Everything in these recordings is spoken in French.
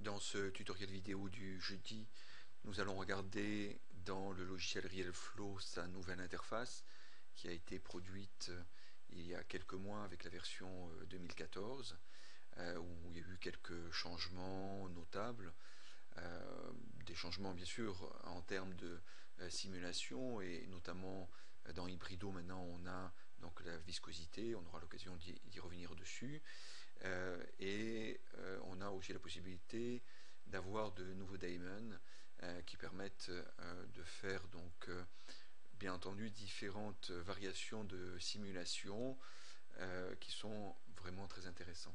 Dans ce tutoriel vidéo du jeudi, nous allons regarder dans le logiciel RealFlow sa nouvelle interface qui a été produite il y a quelques mois avec la version 2014, où il y a eu quelques changements notables. Des changements bien sûr en termes de simulation, et notamment dans Hybrido maintenant on a donc la viscosité, on aura l'occasion d'y revenir dessus, et on a aussi la possibilité d'avoir de nouveaux daemons qui permettent de faire donc bien entendu différentes variations de simulation qui sont vraiment très intéressants.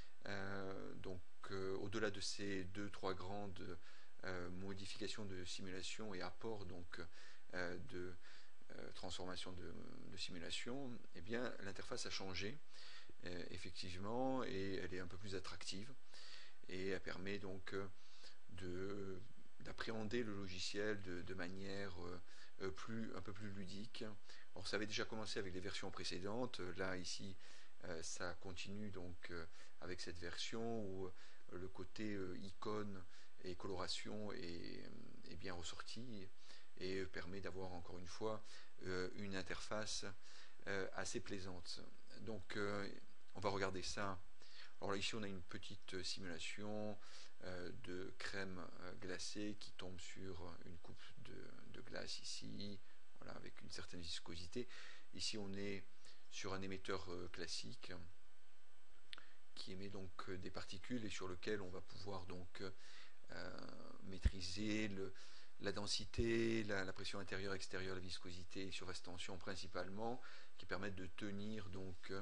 Au-delà de ces trois grandes modifications de simulation et apports donc de transformation de simulation, eh bien l'interface a changé effectivement, et elle est un peu plus attractive, et elle permet donc d'appréhender le logiciel de manière un peu plus ludique. Alors ça avait déjà commencé avec les versions précédentes, là ici ça continue donc avec cette version où le côté icône et coloration est bien ressorti, et permet d'avoir encore une fois une interface assez plaisante. Donc on va regarder ça. Alors là ici on a une petite simulation de crème glacée qui tombe sur une coupe de glace ici, voilà, avec une certaine viscosité. Ici on est sur un émetteur classique qui émet donc des particules et sur lequel on va pouvoir donc maîtriser la densité, la pression intérieure, extérieure, la viscosité et surface tension principalement, qui permettent de tenir donc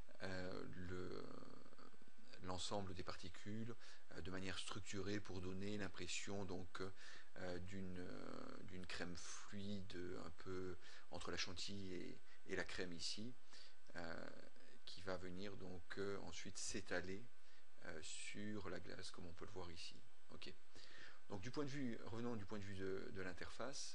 l'ensemble des particules de manière structurée pour donner l'impression donc d'une crème fluide un peu entre la chantilly et la crème ici, qui va venir donc ensuite s'étaler sur la glace comme on peut le voir ici. Ok. Donc revenons du point de vue de l'interface.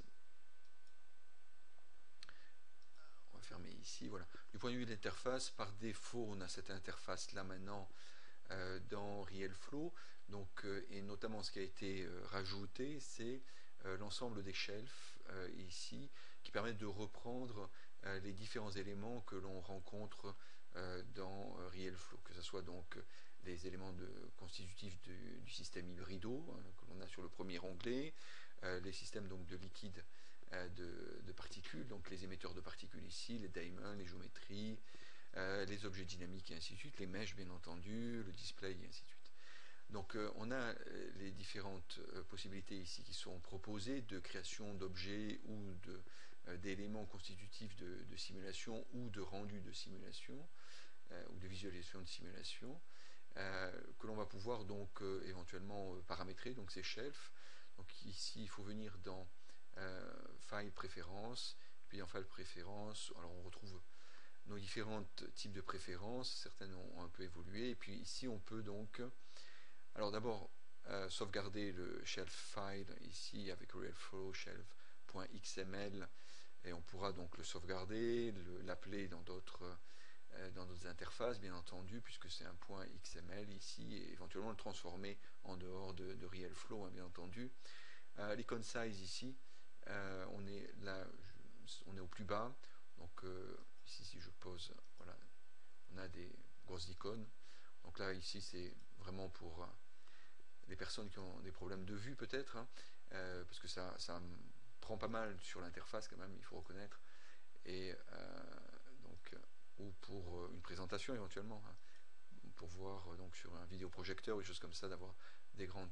On va fermer ici, voilà. Du point de vue de l'interface, par défaut, on a cette interface là maintenant dans RealFlow, donc, et notamment ce qui a été rajouté, c'est l'ensemble des shelves ici, qui permettent de reprendre les différents éléments que l'on rencontre dans RealFlow, que ce soit donc les éléments constitutifs du système Hybrido que l'on a sur le premier onglet, les systèmes donc de liquide de particules, donc les émetteurs de particules ici, les daemons, les géométries, les objets dynamiques et ainsi de suite, les mèches bien entendu, le display et ainsi de suite. Donc on a les différentes possibilités ici qui sont proposées de création d'objets ou d'éléments constitutifs de simulation ou de rendu de simulation ou de visualisation de simulation, que l'on va pouvoir donc éventuellement paramétrer, donc ces shelves. Donc ici il faut venir dans File Préférences, puis en File Préférences, alors on retrouve nos différents types de préférences, certaines ont un peu évolué, et puis ici on peut donc, alors d'abord sauvegarder le shelf file ici avec RealFlow shelf.xml, et on pourra donc le sauvegarder, l'appeler dans d'autres interfaces bien entendu, puisque c'est un point XML ici, et éventuellement le transformer en dehors de RealFlow, hein, bien entendu. L'icon size ici, on est là, on est au plus bas, donc ici si je pose, voilà, on a des grosses icônes. Donc là ici c'est vraiment pour les personnes qui ont des problèmes de vue peut-être, hein, parce que ça prend pas mal sur l'interface quand même, il faut reconnaître, et donc ou pour une présentation éventuellement, hein, pour voir donc sur un vidéoprojecteur ou des choses comme ça, d'avoir des grandes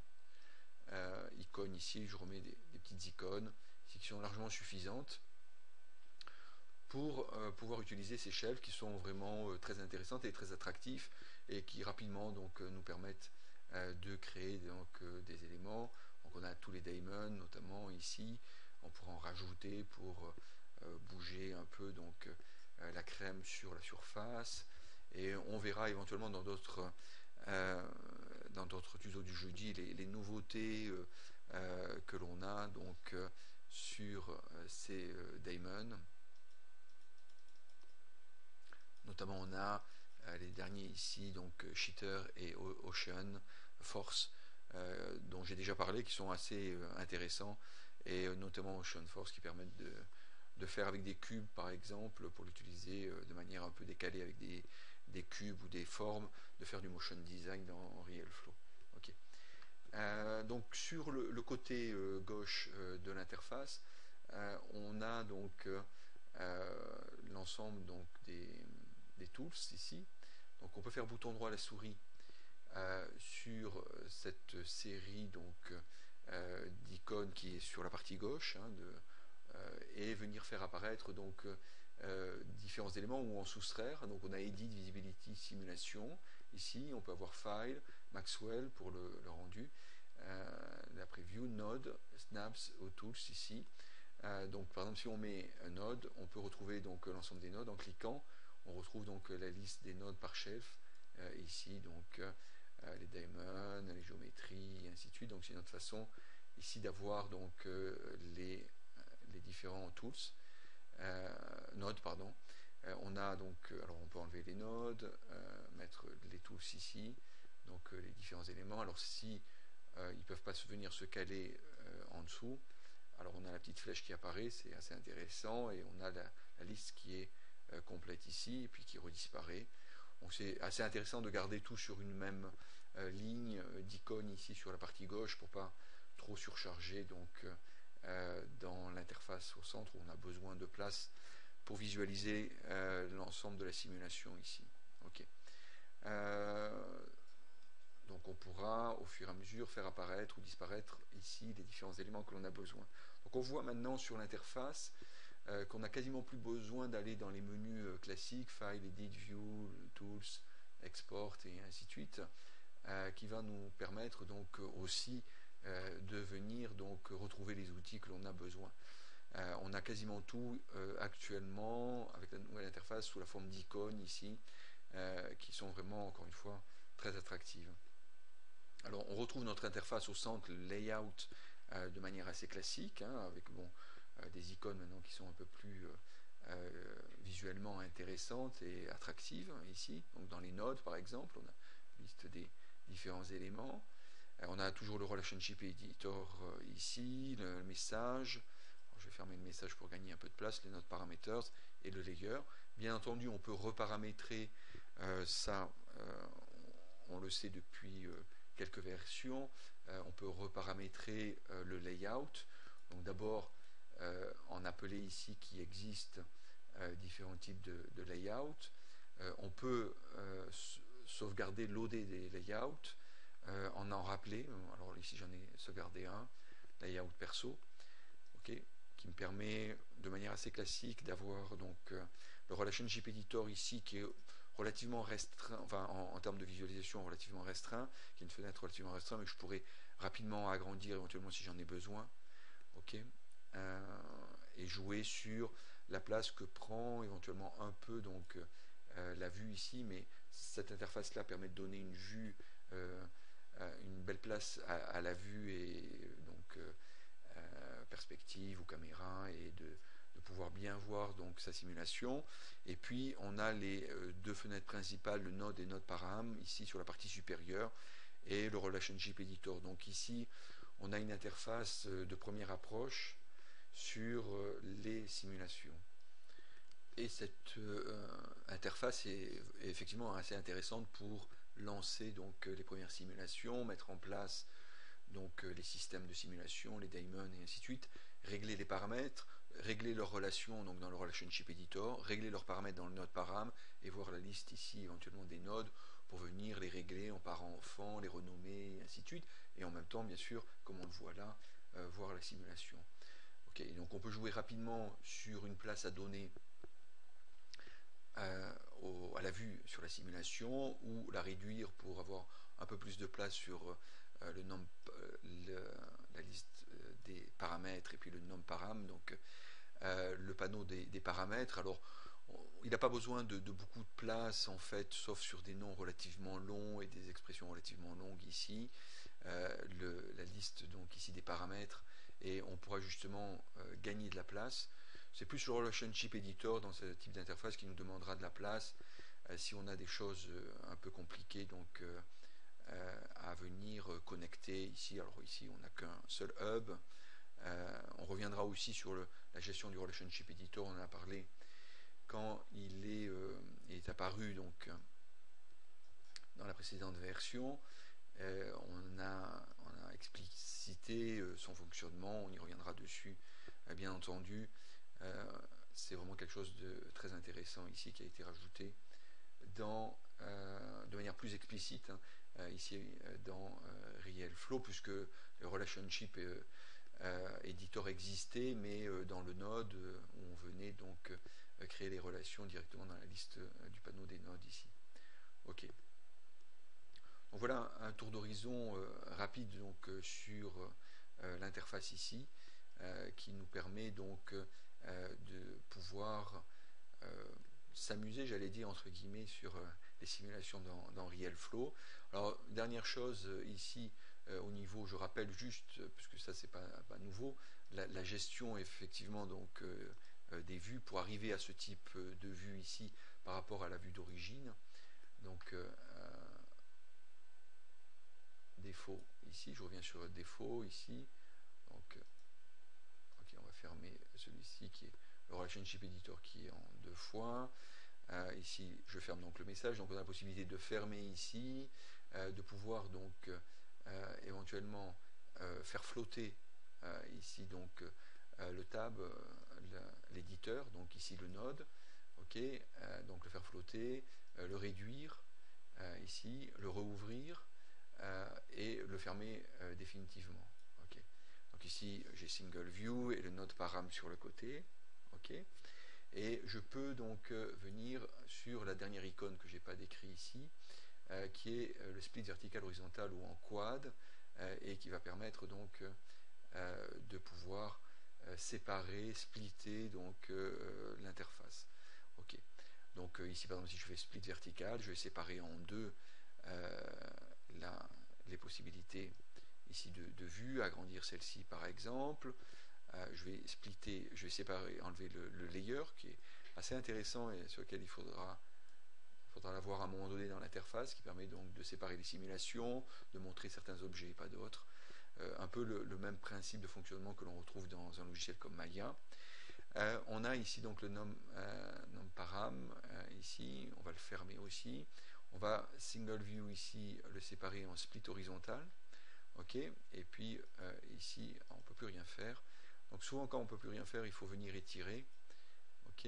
icônes ici. Je remets des petites icônes ici qui sont largement suffisantes pour pouvoir utiliser ces shelves qui sont vraiment très intéressantes et très attractifs, et qui rapidement donc nous permettent de créer donc des éléments. Donc on a tous les daemons notamment ici, on pourra en rajouter pour bouger un peu donc la crème sur la surface, et on verra éventuellement dans d'autres tutos du jeudi les nouveautés que l'on a donc sur ces daemons. Notamment on a les derniers ici, donc Cheater et Ocean Force, dont j'ai déjà parlé, qui sont assez intéressants, et notamment Ocean Force qui permettent de faire avec des cubes par exemple, pour l'utiliser de manière un peu décalée avec des cubes ou des formes, de faire du motion design dans RealFlow. Okay. Donc sur le côté gauche de l'interface, on a donc l'ensemble donc des tools ici. Donc on peut faire bouton droit à la souris sur cette série donc d'icônes qui est sur la partie gauche, et venir faire apparaître donc différents éléments ou en soustraire. Donc on a Edit, Visibility, Simulation. Ici, on peut avoir File, Maxwell pour le rendu, la preview, Node, Snaps, Tools ici. Donc par exemple, si on met un node, on peut retrouver donc l'ensemble des nodes en cliquant. On retrouve donc la liste des nodes par shelf ici, donc les diamonds, les géométries, et ainsi de suite. Donc c'est une autre façon ici d'avoir donc les différents tools, nodes pardon. On a donc, alors on peut enlever les nodes, mettre les tools ici, donc les différents éléments. Alors si ils peuvent pas venir se caler en dessous, alors on a la petite flèche qui apparaît, c'est assez intéressant, et on a la liste qui est complète ici, et puis qui redisparaît. Donc c'est assez intéressant de garder tout sur une même ligne d'icônes ici sur la partie gauche pour pas trop surcharger donc dans l'interface au centre où on a besoin de place pour visualiser l'ensemble de la simulation ici. Okay. Donc on pourra au fur et à mesure faire apparaître ou disparaître ici les différents éléments que l'on a besoin. Donc on voit maintenant sur l'interface qu'on n'a quasiment plus besoin d'aller dans les menus classiques, File, Edit, View, Tools, Export et ainsi de suite, qui va nous permettre donc aussi de venir donc retrouver les outils que l'on a besoin. On a quasiment tout actuellement avec la nouvelle interface sous la forme d'icônes ici, qui sont vraiment, encore une fois, très attractives. Alors on retrouve notre interface au centre, le layout, de manière assez classique, avec des icônes maintenant qui sont un peu plus visuellement intéressantes et attractives ici. Donc dans les nodes par exemple, on a une liste des différents éléments. On a toujours le Relationship Editor ici, le message. Alors, je vais fermer le message pour gagner un peu de place, les nodes parameters et le layer. Bien entendu, on peut reparamétrer ça, on le sait depuis quelques versions. On peut reparamétrer le layout. Donc d'abord, en appeler ici qui existe différents types de layout. On peut sauvegarder, loader des layouts, en rappeler. Alors ici j'en ai sauvegardé un, layout perso, okay, qui me permet de manière assez classique d'avoir donc le Relationship Editor ici qui est relativement restreint, enfin en termes de visualisation relativement restreint, qui est une fenêtre relativement restreinte, mais que je pourrais rapidement agrandir éventuellement si j'en ai besoin. Okay. Et jouer sur la place que prend éventuellement un peu donc la vue ici, mais cette interface là permet de donner une vue, une belle place à la vue et donc perspective ou caméra, et de pouvoir bien voir donc sa simulation. Et puis on a les deux fenêtres principales, le node et node param ici sur la partie supérieure, et le Relationship Editor. Donc ici on a une interface de première approche sur les simulations. Et cette interface est effectivement assez intéressante pour lancer donc les premières simulations, mettre en place donc les systèmes de simulation, les daemons et ainsi de suite, régler les paramètres, régler leurs relations donc dans le Relationship Editor, régler leurs paramètres dans le node param, et voir la liste ici éventuellement des nodes pour venir les régler en parent-enfant, les renommer et ainsi de suite, et en même temps bien sûr, comme on le voit là, voir la simulation. Okay, donc on peut jouer rapidement sur une place à donner à la vue sur la simulation, ou la réduire pour avoir un peu plus de place sur la liste des paramètres et puis le nom param, donc le panneau des paramètres. Alors il n'a pas besoin de beaucoup de place en fait, sauf sur des noms relativement longs et des expressions relativement longues ici. La liste donc ici des paramètres, et on pourra justement gagner de la place. C'est plus le Relationship Editor dans ce type d'interface qui nous demandera de la place si on a des choses un peu compliquées donc à venir connecter ici. Alors ici, on n'a qu'un seul hub. On reviendra aussi sur la gestion du Relationship Editor, on en a parlé quand il est apparu donc, dans la précédente version. On a explicité son fonctionnement, on y reviendra dessus bien entendu. C'est vraiment quelque chose de très intéressant ici qui a été rajouté de manière plus explicite ici dans RealFlow, puisque le Relationship Editor existait, mais dans le node où on venait donc créer les relations directement dans la liste du panneau des nodes ici. Ok. Donc voilà un tour d'horizon rapide donc, sur l'interface ici, qui nous permet donc de pouvoir s'amuser, j'allais dire, entre guillemets, sur les simulations dans RealFlow. Alors, dernière chose ici, au niveau, je rappelle juste, puisque ça c'est pas nouveau, la gestion effectivement donc des vues pour arriver à ce type de vue ici par rapport à la vue d'origine. Donc, défaut ici, je reviens sur défaut ici. Donc, ok, on va fermer celui-ci qui est le Relationship Editor qui est en 2 fois. Ici, je ferme donc le message. Donc, on a la possibilité de fermer ici, de pouvoir donc éventuellement faire flotter ici donc le tab, l'éditeur, donc ici le node. Ok, donc le faire flotter, le réduire ici, le rouvrir et le fermer définitivement. Okay. Donc ici, j'ai single view et le node param sur le côté. Ok. Et je peux donc venir sur la dernière icône que je n'ai pas décrit ici, qui est le split vertical horizontal ou en quad, et qui va permettre donc de pouvoir séparer, splitter donc l'interface. Ok. Donc ici par exemple si je fais split vertical, je vais séparer en deux les possibilités ici de vue, agrandir celle-ci par exemple. Je vais splitter, je vais séparer, enlever le layer qui est assez intéressant et sur lequel il faudra l'avoir à un moment donné dans l'interface, qui permet donc de séparer les simulations, de montrer certains objets et pas d'autres. Un peu le même principe de fonctionnement que l'on retrouve dans un logiciel comme Maya. On a ici donc le param ici, on va le fermer aussi. On va single view ici le séparer en split horizontal. Ok, et puis ici on ne peut plus rien faire. Donc souvent quand on ne peut plus rien faire, il faut venir étirer. Ok.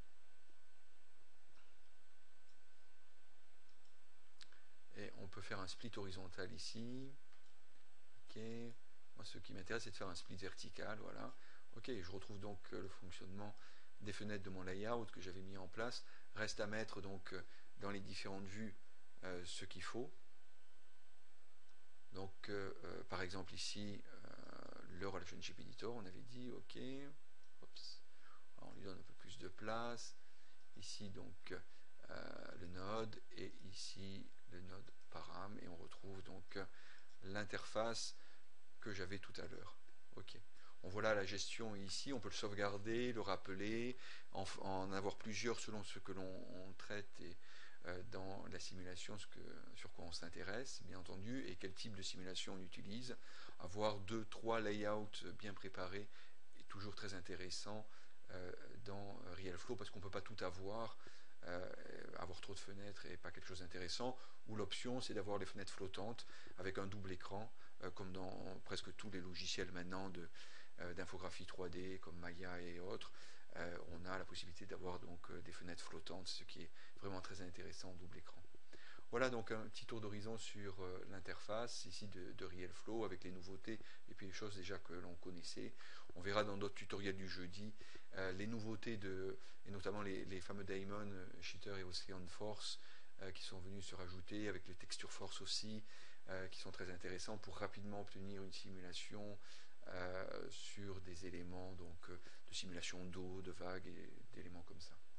Et on peut faire un split horizontal ici. Ok. Moi ce qui m'intéresse c'est de faire un split vertical, voilà. Ok, je retrouve donc le fonctionnement des fenêtres de mon layout que j'avais mis en place. Reste à mettre donc dans les différentes vues ce qu'il faut. Donc par exemple ici le Relationship Editor, on avait dit ok. Oups. Alors, on lui donne un peu plus de place. Ici donc le node et ici le node param, et on retrouve donc l'interface que j'avais tout à l'heure. Ok. On voit là la gestion ici, on peut le sauvegarder, le rappeler, en avoir plusieurs selon ce que l'on traite et dans la simulation, sur quoi on s'intéresse, bien entendu, et quel type de simulation on utilise. Avoir 2-3 layouts bien préparés est toujours très intéressant dans RealFlow, parce qu'on ne peut pas tout avoir. Avoir trop de fenêtres et pas quelque chose d'intéressant, ou l'option c'est d'avoir les fenêtres flottantes avec un double écran, comme dans presque tous les logiciels maintenant d'infographie 3D comme Maya et autres. On a la possibilité d'avoir donc des fenêtres flottantes, ce qui est vraiment très intéressant en double écran. Voilà donc un petit tour d'horizon sur l'interface ici de RealFlow avec les nouveautés et puis les choses déjà que l'on connaissait. On verra dans d'autres tutoriels du jeudi les nouveautés et notamment les fameux Daemon, Cheater et Ocean Force qui sont venus se rajouter, avec les Texture Force aussi, qui sont très intéressants pour rapidement obtenir une simulation sur des éléments donc, de simulation d'eau, de vagues et d'éléments comme ça.